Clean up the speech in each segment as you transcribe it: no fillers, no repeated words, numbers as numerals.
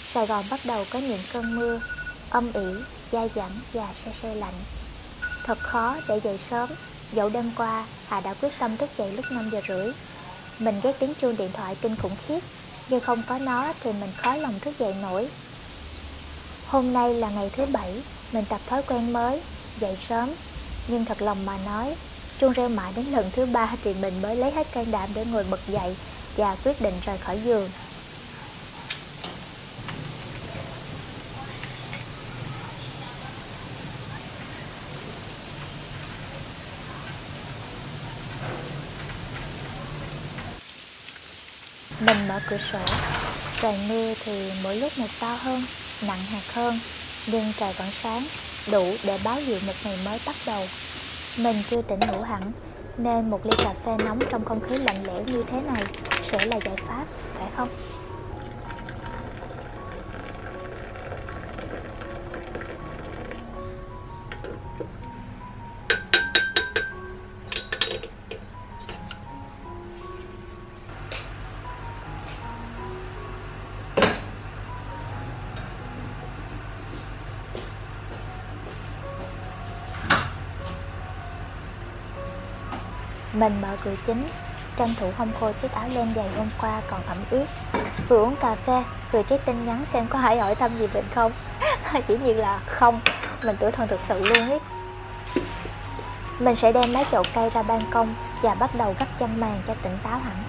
Sài Gòn bắt đầu có những cơn mưa, âm ỉ, dai dẳng và se se lạnh. Thật khó để dậy sớm, dẫu đêm qua Hà đã quyết tâm thức dậy lúc 5 giờ rưỡi. Mình ghét tiếng chuông điện thoại kinh khủng khiếp, nhưng không có nó thì mình khó lòng thức dậy nổi. Hôm nay là ngày thứ 7, mình tập thói quen mới, dậy sớm. Nhưng thật lòng mà nói, chuông reo mãi đến lần thứ 3 thì mình mới lấy hết can đảm để ngồi bật dậy và quyết định rời khỏi giường. Mình mở cửa sổ. Trời mưa thì mỗi lúc một to hơn, nặng hạt hơn, nhưng trời vẫn sáng, đủ để báo hiệu một ngày mới bắt đầu. Mình chưa tỉnh ngủ hẳn, nên một ly cà phê nóng trong không khí lạnh lẽo như thế này sẽ là giải pháp, phải không? Mình mở cửa chính, tranh thủ hong khô chiếc áo len dày hôm qua còn ẩm ướt. Vừa uống cà phê, vừa check tin nhắn xem có ai hỏi thăm gì mình không. Chỉ nhiên là không, mình tuổi thân thực sự luôn ấy. Mình sẽ đem mấy chậu cây ra ban công và bắt đầu gấp chăn màn cho tỉnh táo hẳn.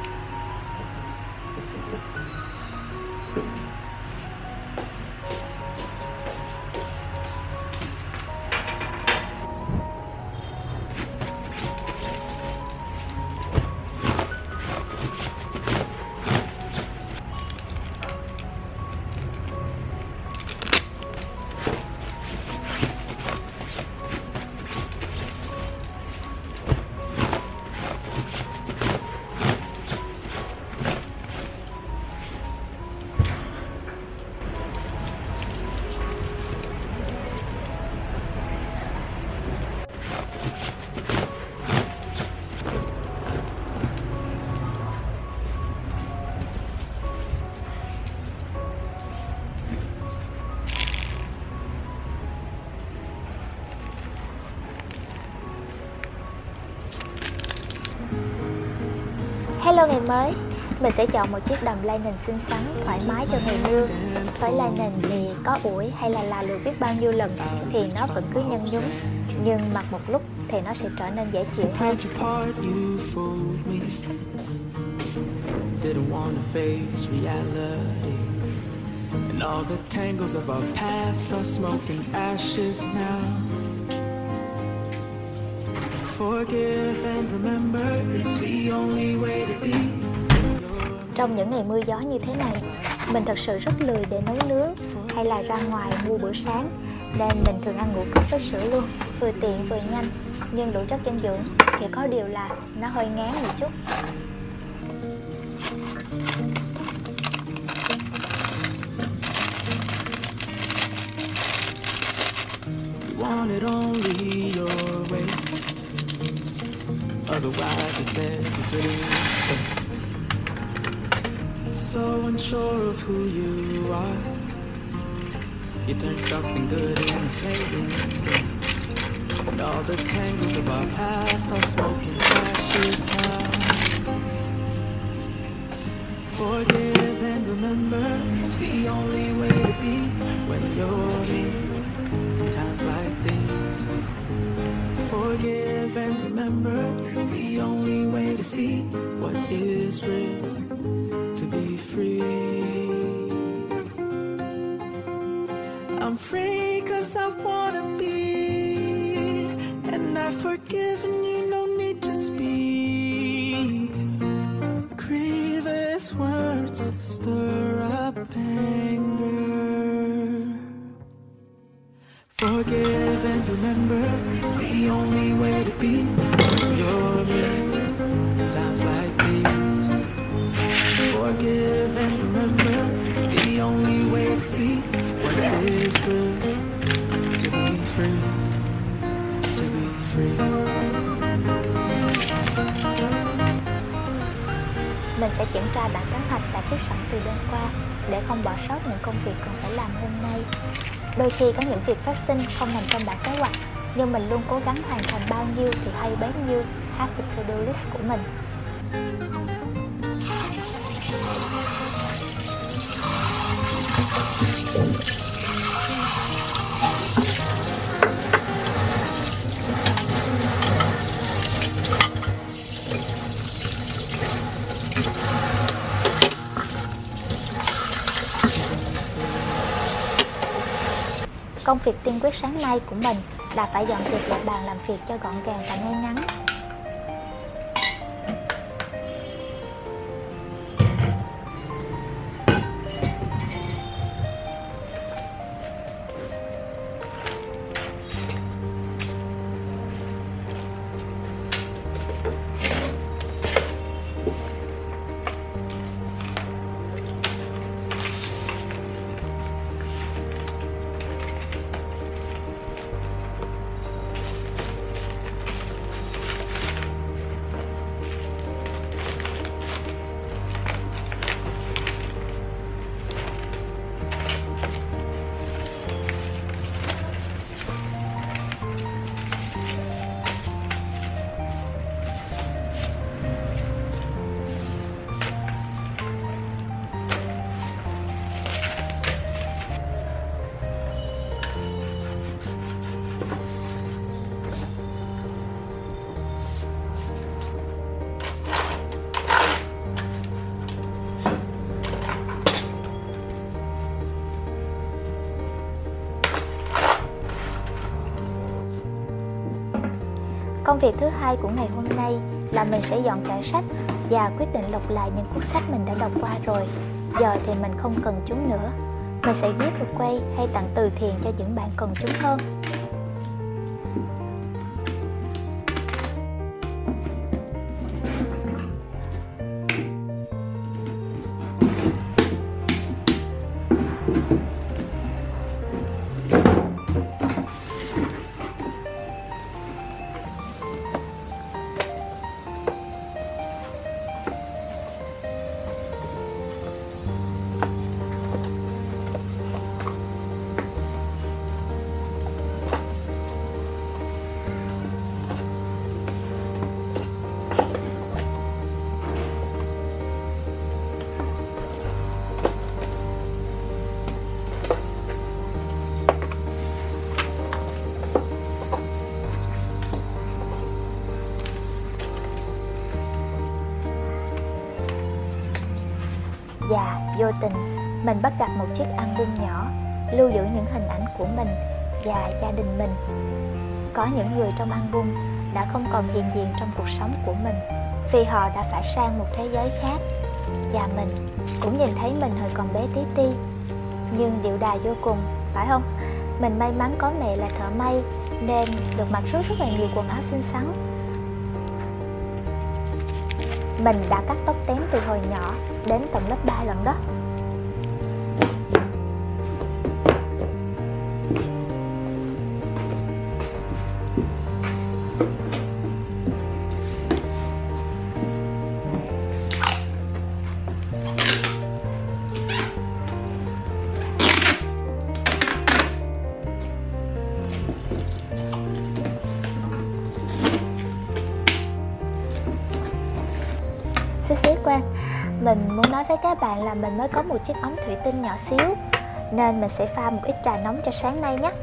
Hello ngày mới, mình sẽ chọn một chiếc đầm linen xinh xắn, thoải mái cho ngày mưa. Với linen thì có ủi hay là là lượt biết bao nhiêu lần thì nó vẫn cứ nhăn nhúm, nhưng mặc một lúc thì nó sẽ trở nên dễ chịu hơn. Trong những ngày mưa gió như thế này, mình thật sự rất lười để nấu nướng hay là ra ngoài mua bữa sáng, nên mình thường ăn ngũ cốc với sữa luôn, vừa tiện vừa nhanh, nhưng đủ chất dinh dưỡng. Chỉ có điều là nó hơi ngán một chút. So unsure of who you are, you turn something good into playing, and all the tangles of our past are smoking ashes now. Forgive and remember, it's the only way to be when you're in times like this. Forgive and remember, it's the only way to see what is real. Be free. I'm free 'cause I wanna be, and I've forgiven you, no need to speak. Grievous words stir up anger. Forgive and remember, it's the only way to be when you're in times like these. Forgive and remember, it's the only way to see what is good. To be free, to be free. Mình sẽ kiểm tra bản kế hoạch đã viết sẵn từ đêm qua. để không bỏ sót những công việc cần phải làm hôm nay. Đôi khi có những việc phát sinh không nằm trong bản kế hoạch, nhưng mình luôn cố gắng hoàn thành bao nhiêu thì hay bấy nhiêu have the to-do list của mình. Công việc tiên quyết sáng nay của mình là phải dọn dẹp lại bàn làm việc cho gọn gàng và ngay ngắn. Công việc thứ hai của ngày hôm nay là mình sẽ dọn kệ sách và quyết định lục lại những cuốn sách mình đã đọc qua rồi. Giờ thì mình không cần chúng nữa. Mình sẽ give away hay tặng từ thiện cho những bạn cần chúng hơn. Và vô tình mình bắt gặp một chiếc album nhỏ lưu giữ những hình ảnh của mình và gia đình mình. Có những người trong album đã không còn hiện diện trong cuộc sống của mình vì họ đã phải sang một thế giới khác. Và mình cũng nhìn thấy mình hồi còn bé tí ti, nhưng điệu đà vô cùng, phải không? Mình may mắn có mẹ là thợ may nên được mặc rất là nhiều quần áo xinh xắn. Mình đã cắt tóc tém từ hồi nhỏ đến tận lớp 3 lần đó. Xíu Quang, mình muốn nói với các bạn là mình mới có một chiếc ống thủy tinh nhỏ xíu, nên mình sẽ pha một ít trà nóng cho sáng nay nhé.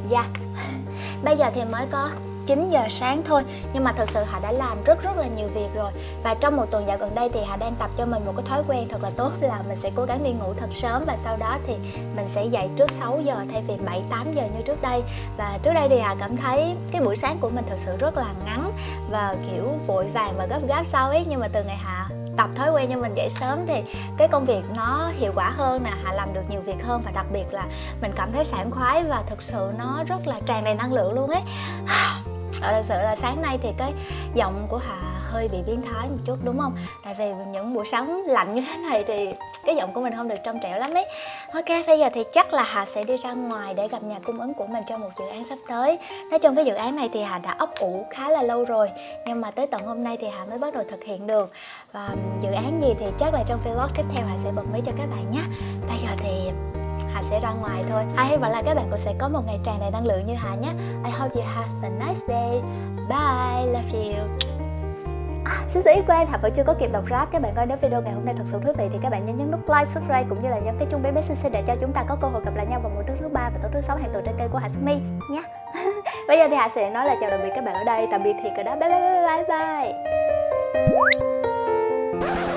Dạ, bây giờ thì mới có 9 giờ sáng thôi, nhưng mà thực sự Hà đã làm rất là nhiều việc rồi. Và trong một tuần dạo gần đây thì Hà đang tập cho mình một cái thói quen thật là tốt là mình sẽ cố gắng đi ngủ thật sớm, và sau đó thì mình sẽ dậy trước 6 giờ thay vì 7-8 giờ như trước đây. Và trước đây thì Hà cảm thấy cái buổi sáng của mình thực sự rất là ngắn và kiểu vội vàng và gấp gáp sao ấy, nhưng mà từ ngày Hà tập thói quen cho mình dậy sớm thì cái công việc nó hiệu quả hơn nè, Hà làm được nhiều việc hơn, và đặc biệt là mình cảm thấy sảng khoái và thực sự nó rất là tràn đầy năng lượng luôn ấy. Thật sự là sáng nay thì cái giọng của Hà hơi bị biến thái một chút đúng không? Tại vì những buổi sáng lạnh như thế này thì cái giọng của mình không được trong trẻo lắm ấy. Ok, bây giờ thì chắc là Hà sẽ đi ra ngoài để gặp nhà cung ứng của mình cho một dự án sắp tới. Nói chung cái dự án này thì Hà đã ấp ủ khá là lâu rồi, nhưng mà tới tận hôm nay thì Hà mới bắt đầu thực hiện được. Và dự án gì thì chắc là trong vlog tiếp theo Hà sẽ bật mí cho các bạn nhé. Bây giờ thì Hà sẽ ra ngoài thôi. Hà hy vọng là các bạn cũng sẽ có một ngày tràn đầy năng lượng như Hà nhé. I hope you have a nice day. Bye, love you. Xin lỗi quên, Hà vẫn chưa có kịp đọc rap. Các bạn ơi, nếu video ngày hôm nay thật sự thú vị thì các bạn nhấn nút like, subscribe cũng như là nhấn cái chuông bé bé xinh xinh để cho chúng ta có cơ hội gặp lại nhau vào mỗi tối thứ 3 và tối thứ 6 hàng tuần trên kênh của Hà Smee nhé. Bây giờ thì Hà sẽ nói là chào tạm biệt các bạn ở đây. Tạm biệt thì cả đó. Bye bye bye bye bye.